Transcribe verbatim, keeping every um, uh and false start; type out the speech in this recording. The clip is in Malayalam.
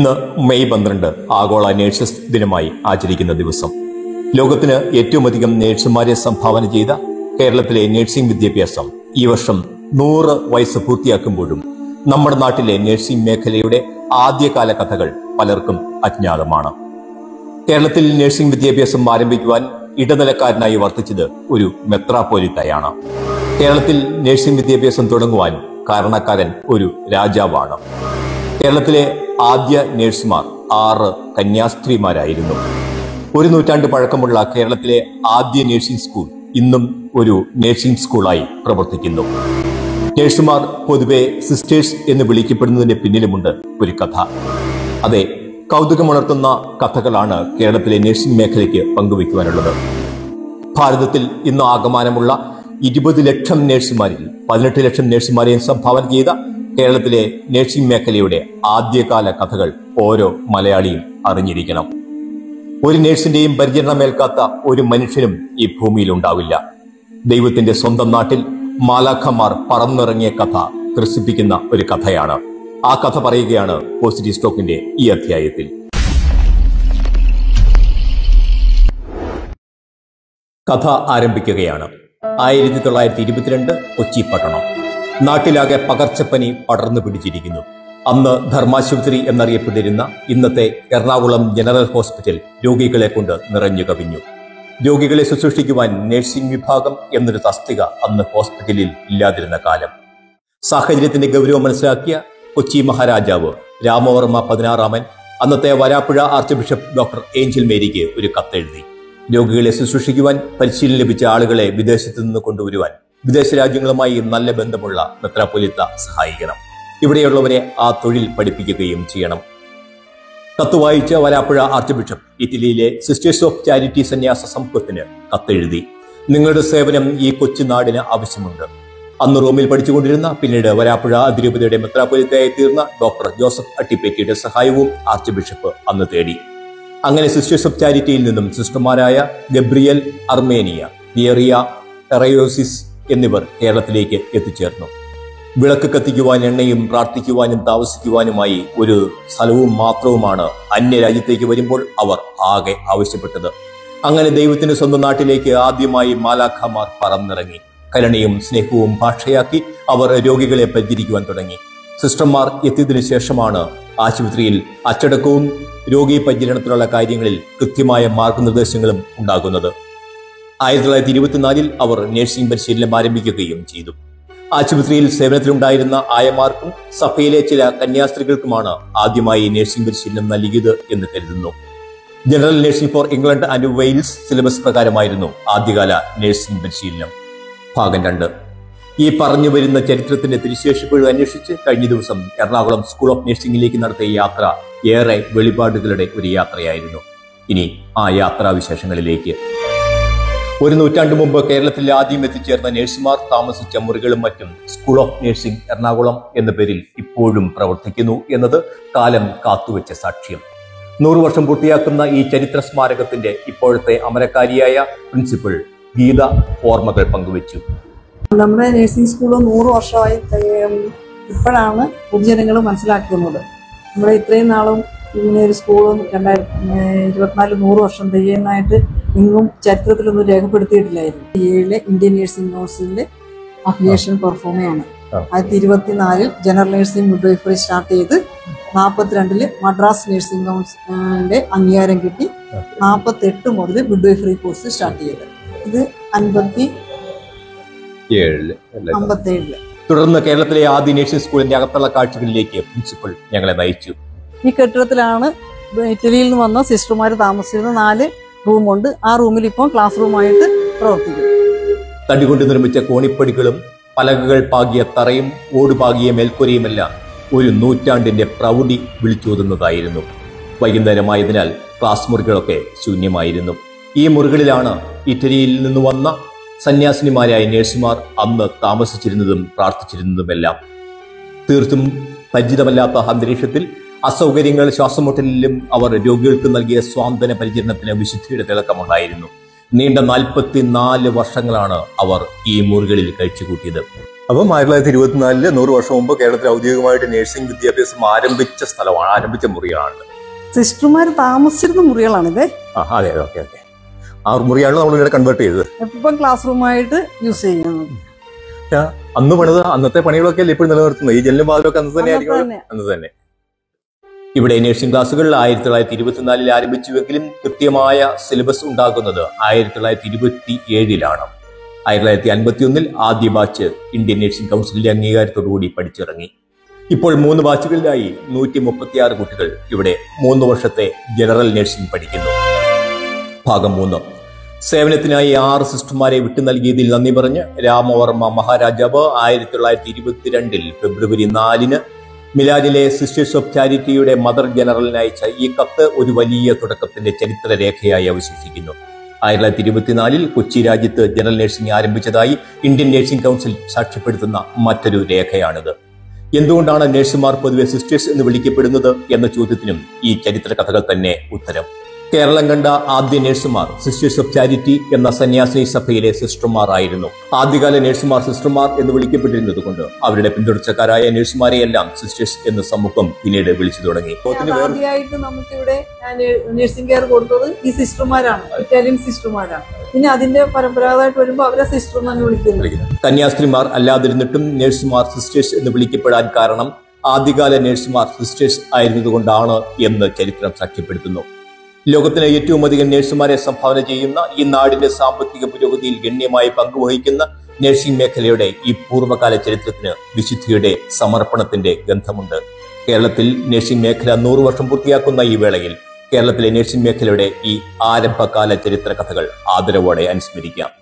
ഇന്ന് മെയ് പന്ത്രണ്ട് ആഗോള നേഴ്സസ് ദിനമായി ആചരിക്കുന്ന ദിവസം. ലോകത്തിന് ഏറ്റവും അധികം നേഴ്സുമാരെ സംഭാവന ചെയ്ത കേരളത്തിലെ നഴ്സിംഗ് വിദ്യാഭ്യാസം ഈ വർഷം നൂറ് വയസ്സ് പൂർത്തിയാക്കുമ്പോഴും നമ്മുടെ നാട്ടിലെ നഴ്സിംഗ് മേഖലയുടെ ആദ്യകാല കഥകൾ പലർക്കും അജ്ഞാതമാണ്. കേരളത്തിൽ നഴ്സിംഗ് വിദ്യാഭ്യാസം ആരംഭിക്കുവാൻ ഇടനിലക്കാരനായി വർത്തിച്ചത് ഒരു മെത്രാപ്പോലിത്തയാണ്. കേരളത്തിൽ നഴ്സിംഗ് വിദ്യാഭ്യാസം തുടങ്ങുവാൻ കാരണക്കാരൻ ഒരു രാജാവാണ്. കേരളത്തിലെ ആദ്യ നഴ്സുമാർ ആറ് കന്യാസ്ത്രീമാരായിരുന്നു. ഒരു നൂറ്റാണ്ട് പഴക്കമുള്ള കേരളത്തിലെ ആദ്യ നഴ്സിംഗ് സ്കൂൾ ഇന്നും ഒരു നഴ്സിംഗ് സ്കൂളായി പ്രവർത്തിക്കുന്നു. നഴ്സുമാർ പൊതുവെ സിസ്റ്റേഴ്സ് എന്ന് വിളിക്കപ്പെടുന്നതിന് പിന്നിലുമുണ്ട് ഒരു കഥ. അതെ, കൗതുകമുണർത്തുന്ന കഥകളാണ് കേരളത്തിലെ നഴ്സിംഗ് മേഖലയ്ക്ക് പങ്കുവയ്ക്കുവാനുള്ളത്. ഭാരതത്തിൽ ഇന്ന് ആകമാനമുള്ള ഇരുപത് ലക്ഷം നഴ്സുമാരിൽ പതിനെട്ട് ലക്ഷം നഴ്സുമാരെയും സംഭാവന ചെയ്ത കേരളത്തിലെ നഴ്സിംഗ് മേഖലയുടെ ആദ്യകാല കഥകൾ ഓരോ മലയാളിയും അറിഞ്ഞിരിക്കണം. ഒരു നഴ്സിന്റെയും പരിചരണമേൽക്കാത്ത ഒരു മനുഷ്യനും ഈ ഭൂമിയിൽ ഉണ്ടാവില്ല. ദൈവത്തിന്റെ സ്വന്തം നാട്ടിൽ മാലാഖമാർ പറന്നിറങ്ങിയ കഥ ത്രസിപ്പിക്കുന്ന ഒരു കഥയാണ്. ആ കഥ പറയുകയാണ് പോസിറ്റീവ് സ്റ്റോക്കിന്റെ ഈ അധ്യായത്തിൽ. കഥ ആരംഭിക്കുകയാണ്. ആയിരത്തി തൊള്ളായിരത്തി ഇരുപത്തിരണ്ട് കൊച്ചി പട്ടണം. നാട്ടിലാകെ പകർച്ചപ്പനി പടർന്നു പിടിച്ചിരിക്കുന്നു. അന്ന് ധർമാശുപത്രി എന്നറിയപ്പെട്ടിരുന്ന ഇന്നത്തെ എറണാകുളം ജനറൽ ഹോസ്പിറ്റൽ രോഗികളെ കൊണ്ട് നിറഞ്ഞു കവിഞ്ഞു. രോഗികളെ ശുശ്രൂഷിക്കുവാൻ നഴ്സിംഗ് വിഭാഗം എന്നൊരു തസ്തിക അന്ന് ഹോസ്പിറ്റലിൽ ഇല്ലാതിരുന്ന കാലം. സാഹചര്യത്തിന്റെ ഗൗരവം മനസ്സിലാക്കിയ കൊച്ചി മഹാരാജാവ് രാമവർമ്മ പതിനാറാമൻ അന്നത്തെ Varappuzha archbishop doctor Angel മേരിക്ക് ഒരു കത്തെഴുതി. രോഗികളെ ശുശ്രൂഷിക്കുവാൻ പരിശീലനം ലഭിച്ച ആളുകളെ വിദേശത്തു നിന്ന് കൊണ്ടുവരുവാൻ വിദേശ രാജ്യങ്ങളുമായി നല്ല ബന്ധമുള്ള മെത്രാപ്പൊലീത്ത സഹായിക്കണം. ഇവിടെയുള്ളവരെ ആ തൊഴിൽ പഠിപ്പിക്കുകയും ചെയ്യണം. കത്ത് വായിച്ച വരാപ്പുഴ ആർച്ച് ബിഷപ്പ് ഇറ്റലിയിലെ സിസ്റ്റേഴ്സ് ഓഫ് ചാരിറ്റി സന്യാസ സമൂഹത്തിന് കത്തെഴുതി. നിങ്ങളുടെ സേവനം ഈ കൊച്ചു നാടിന് ആവശ്യമുണ്ട്. അന്ന് റോമിൽ പഠിച്ചുകൊണ്ടിരുന്ന പിന്നീട് വരാപ്പുഴ അതിരൂപതയുടെ മെത്രാപ്പൊലീത്തയായി തീർന്ന ഡോക്ടർ ജോസഫ് അട്ടിപ്പേറ്റിയുടെ സഹായവും ആർച്ച് ബിഷപ്പ് അന്ന് തേടി. അങ്ങനെ സിസ്റ്റേഴ്സ് ഓഫ് ചാരിറ്റിയിൽ നിന്നും സിസ്റ്റർമാരായ ഗബ്രിയൽ അർമേനിയ, വിയറിയ, ടെറയോസിസ് എന്നിവർ കേരളത്തിലേക്ക് എത്തിച്ചേർന്നു. വിളക്ക് കത്തിക്കുവാൻ എണ്ണയും പ്രാർത്ഥിക്കുവാനും താമസിക്കുവാനുമായി ഒരു സ്ഥലവും മാത്രവുമാണ് അന്യരാജ്യത്തേക്ക് വരുമ്പോൾ അവർ ആകെ ആവശ്യപ്പെട്ടത്. അങ്ങനെ ദൈവത്തിന്റെ സ്വന്തം നാട്ടിലേക്ക് ആദ്യമായി മാലാഖമാർ പറന്നിറങ്ങി. കരുണയും സ്നേഹവും ഭാഷയാക്കി അവർ രോഗികളെ പരിചരിക്കുവാൻ തുടങ്ങി. സിസ്റ്റർമാർ എത്തിയതിനു ശേഷമാണ് ആശുപത്രിയിൽ അച്ചടക്കവും രോഗി പരിചരണത്തിലുള്ള കാര്യങ്ങളിൽ കൃത്യമായ മാർഗനിർദ്ദേശങ്ങളും ഉണ്ടാകുന്നത്. ആയിരത്തി തൊള്ളായിരത്തി ഇരുപത്തിനാലിൽ അവർ നഴ്സിംഗ് പരിശീലനം ആരംഭിക്കുകയും ചെയ്തു. ആശുപത്രിയിൽ സേവനത്തിലുണ്ടായിരുന്ന ആയമാർക്കും സഭയിലെ ചില കന്യാസ്ത്രീകൾക്കുമാണ് ആദ്യമായി നഴ്സിംഗ് പരിശീലനം നൽകിയത് എന്ന് കരുതുന്നു. General nursing for England and Wales syllabus പ്രകാരമായിരുന്നു ആദ്യകാല നഴ്സിംഗ് പരിശീലനം. ഭാഗം രണ്ട്. ഈ പറഞ്ഞു വരുന്ന ചരിത്രത്തിന്റെ തിരിശേഷിപ്പുകൾ അന്വേഷിച്ച് കഴിഞ്ഞ ദിവസം എറണാകുളം സ്കൂൾ ഓഫ് നഴ്സിംഗിലേക്ക് നടത്തിയ യാത്ര ഏറെ വെളിപാടുകളുടെ ഒരു യാത്രയായിരുന്നു. ഇനി ആ യാത്രാവിശേഷങ്ങളിലേക്ക്. ഒരു നൂറ്റാണ്ട് മുമ്പ് കേരളത്തിൽ ആദ്യം എത്തിച്ചേർന്ന നഴ്സുമാർ താമസിച്ച മുറികളും മറ്റും സ്കൂൾ ഓഫ് നഴ്സിംഗ് എറണാകുളം എന്ന പേരിൽ ഇപ്പോഴും പ്രവർത്തിക്കുന്നു എന്നത് കാലം കാത്തുവെച്ച സാക്ഷ്യം. നൂറു വർഷം പൂർത്തിയാക്കുന്ന ഈ ചരിത്ര സ്മാരകത്തിന്റെ ഇപ്പോഴത്തെ അമരക്കാരിയായ പ്രിൻസിപ്പൽ ഗീത ഓർമ്മകൾ പങ്കുവച്ചു. നമ്മുടെ നഴ്സിംഗ് സ്കൂൾ നൂറ് വർഷമായി ഇപ്പോഴാണ് പൊതുജനങ്ങൾ മനസ്സിലാക്കുന്നത്. നമ്മുടെ ഇത്രയും നാളും ഇങ്ങനെ ഒരു സ്കൂളും രണ്ടായിരത്തി ഇരുപത്തിനാല് നൂറ് വർഷം തികയുന്നതായിട്ട് എങ്ങും ചരിത്രത്തിലൊന്നും രേഖപ്പെടുത്തിയിട്ടില്ലായിരുന്നു. ഏഴിലെ ഇന്ത്യൻ നഴ്സിംഗ് കൗൺസിലിന്റെ അഫിലിയേഷൻ പെർഫോമയാണ്. ആയിരത്തി ഇരുപത്തിനാലിൽ ജനറൽ നഴ്സിംഗ് മിഡ്വൈഫറി സ്റ്റാർട്ട് ചെയ്ത് നാൽപ്പത്തിരണ്ടില് മദ്രാസ് നഴ്സിംഗ് കൗൺസിലിന്റെ അംഗീകാരം കിട്ടി. നാൽപ്പത്തി എട്ട് മുതൽ മിഡ്വൈഫറി കോഴ്സ് സ്റ്റാർട്ട് ചെയ്ത് ഇത് അൻപത്തി അമ്പത്തേഴില് തുടർന്ന് കേരളത്തിലെ ആദ്യ നഴ്സിംഗ് സ്കൂളിന്റെ അകത്തുള്ള കാഴ്ചകളിലേക്ക് പ്രിൻസിപ്പൽ ഞങ്ങളെ നയിച്ചു. ഈ കെട്ടിടത്തിലാണ് ഇറ്റലിയിൽ നിന്ന് വന്ന സിസ്റ്റർമാർ താമസിച്ചിരുന്ന നാല് റൂമുണ്ട്. ആ റൂമിൽ ഇപ്പോൾ ക്ലാസ് റൂമായിട്ട് പ്രവർത്തിക്കും. തടികൊണ്ട് നിർമ്മിച്ച കോണിപ്പടികളും പലകകൾ പാകിയ തറയും ഓടുപാകിയ മേൽക്കൂരയുമെല്ലാം ഒരു നൂറ്റാണ്ടിന്റെ പ്രൗഢി വിളിച്ചോതുന്നതായിരുന്നു. വൈകുന്നേരമായതിനാൽ ക്ലാസ് മുറികളൊക്കെ ശൂന്യമായിരുന്നു. ഈ മുറികളിലാണ് ഇറ്റലിയിൽ നിന്ന് വന്ന സന്യാസിനിമാരായ നഴ്സുമാർ അന്ന് താമസിച്ചിരുന്നതും പ്രാർത്ഥിച്ചിരുന്നതുമെല്ലാം. തീർത്തും പരിചിതമല്ലാത്ത അന്തരീക്ഷത്തിൽ അസൗകര്യങ്ങൾ ശ്വാസമുട്ടലിലും അവർ രോഗികൾക്ക് നൽകിയ സ്വാന്തന പരിചരണത്തിന് വിശുദ്ധിയുടെ തിളക്കമുണ്ടായിരുന്നു. നീണ്ട നാൽപ്പത്തിനാല് വർഷങ്ങളാണ് അവർ ഈ മുറികളിൽ കഴിച്ചുകൂട്ടിയത്. അപ്പം ആയിരത്തി തൊള്ളായിരത്തി ഇരുപത്തിനാലില് നൂറ് വർഷം മുമ്പ് കേരളത്തിൽ ഔദ്യോഗികമായിട്ട് നഴ്സിംഗ് വിദ്യാഭ്യാസം ആരംഭിച്ച സ്ഥലമാണ്, ആരംഭിച്ച മുറിയാണ്. സിസ്റ്റർമാർ താമസിച്ചിരുന്ന മുറികളാണിത്. ആ അതെ ഓക്കെ ഓക്കെ ആ മുറിയാണ് നമ്മൾ ഇവിടെ കൺവേർട്ട് ചെയ്തത്. ഇപ്പം ക്ലാസ് റൂമായിട്ട് യൂസ് ചെയ്യുന്നത്. അന്ന് പണിത് അന്നത്തെ പണികളൊക്കെ അല്ലേ ഇപ്പോഴും നിലനിർത്തുന്നത്. ഈ ജനലും വാതിലൊക്കെ അന്ന് തന്നെ ആയിരിക്കും. അന്ന് തന്നെ ഇവിടെ നഴ്സിംഗ് ക്ലാസുകൾ ആയിരത്തി തൊള്ളായിരത്തി ഇരുപത്തിനാലിൽ ആരംഭിച്ചുവെങ്കിലും കൃത്യമായ സിലബസ് ഉണ്ടാക്കുന്നത് ആയിരത്തി തൊള്ളായിരത്തി ഇരുപത്തി ഏഴിലാണ്. ആയിരത്തി തൊള്ളായിരത്തി അൻപത്തി ഒന്നിൽ ആദ്യ ബാച്ച് ഇന്ത്യൻ നഴ്സിംഗ് കൗൺസിലിന്റെ അംഗീകാരത്തോടുകൂടി പഠിച്ചിറങ്ങി. ഇപ്പോൾ മൂന്ന് ബാച്ചുകളിലായി നൂറ്റി മുപ്പത്തിയാറ് കുട്ടികൾ ഇവിടെ മൂന്ന് വർഷത്തെ ജനറൽ നഴ്സിംഗ് പഠിക്കുന്നു. ഭാഗം മൂന്ന്. സേവനത്തിനായി ആറ് സിസ്റ്റർമാരെ വിട്ടു നൽകിയതിൽ നന്ദി പറഞ്ഞ് രാമവർമ്മ മഹാരാജാവ് ആയിരത്തി തൊള്ളായിരത്തി ഇരുപത്തിരണ്ടിൽ ഫെബ്രുവരി നാലിന് മിലാനിലെ സിസ്റ്റേഴ്സ് ഓഫ് ചാരിറ്റിയുടെ മദർ ജനറലിന് അയച്ച ഈ കത്ത് ഒരു വലിയ തുടക്കത്തിന്റെ ചരിത്രരേഖയായി അവശേഷിക്കുന്നു. ആയിരത്തി തൊള്ളായിരത്തി ഇരുപത്തിനാലിൽ കൊച്ചി രാജ്യത്ത് ജനറൽ നഴ്സിംഗ് ആരംഭിച്ചതായി ഇന്ത്യൻ നഴ്സിംഗ് കൗൺസിൽ സാക്ഷ്യപ്പെടുത്തുന്ന മറ്റൊരു രേഖയാണിത്. എന്തുകൊണ്ടാണ് നഴ്സുമാർ പൊതുവെ സിസ്റ്റേഴ്സ് എന്ന് വിളിക്കപ്പെടുന്നത് എന്ന ചോദ്യത്തിനും ഈ ചരിത്ര കഥകൾ തന്നെ ഉത്തരം. കേരളം കണ്ട ആദ്യ നഴ്സുമാർ സിസ്റ്റേഴ്സ് ഓഫ് ചാരിറ്റി എന്ന സന്യാസിനി സഭയിലെ സിസ്റ്റർമാർ ആയിരുന്നു. ആദ്യകാല നഴ്സുമാർ സിസ്റ്റർമാർ എന്ന് വിളിക്കപ്പെട്ടിരുന്നത് കൊണ്ട് അവരുടെ പിന്തുടർച്ചക്കാരായ നഴ്സുമാരെയെല്ലാം സിസ്റ്റേഴ്സ് എന്ന് സമൂഹം പിന്നീട് വിളിച്ചു തുടങ്ങി. ആദ്യമായിട്ട് നമുക്കിവിടെ നഴ്സിംഗ് കെയർ കൊടുത്തത് ഈ സിസ്റ്റർമാരാണ്, ഇറ്റാലിയൻ സിസ്റ്റർമാരാണ്. പിന്നെ അതിന്റെ പരമ്പരാഗതമായിട്ട് വരുമ്പോൾ അവരെ സിസ്റ്റർ എന്നാണ് വിളിക്കുന്നത്. കന്യാസ്ത്രീമാർ അല്ലാതിരുന്നിട്ടും നഴ്സുമാർ സിസ്റ്റേഴ്സ് എന്ന് വിളിക്കപ്പെടാൻ കാരണം ആദ്യകാല നഴ്സുമാർ സിസ്റ്റേഴ്സ് ആയിരുന്നതുകൊണ്ടാണ് എന്ന് ചരിത്രം സാക്ഷ്യപ്പെടുത്തുന്നു. ലോകത്തിന് ഏറ്റവും അധികം നഴ്സുമാരെ സംഭാവന ചെയ്യുന്ന ഈ നാടിന്റെ സാമ്പത്തിക പുരോഗതിയിൽ ഗണ്യമായി പങ്കുവഹിക്കുന്ന നഴ്സിംഗ് മേഖലയുടെ ഈ പൂർവ്വകാല ചരിത്രത്തിന് വിശുദ്ധിയുടെ സമർപ്പണത്തിന്റെ ഗന്ധമുണ്ട്. കേരളത്തിൽ നഴ്സിംഗ് മേഖല നൂറ് വർഷം പൂർത്തിയാക്കുന്ന ഈ വേളയിൽ കേരളത്തിലെ നഴ്സിംഗ് മേഖലയുടെ ഈ ആരംഭകാല ചരിത്ര കഥകൾ ആദരവോടെ അനുസ്മരിക്കാം.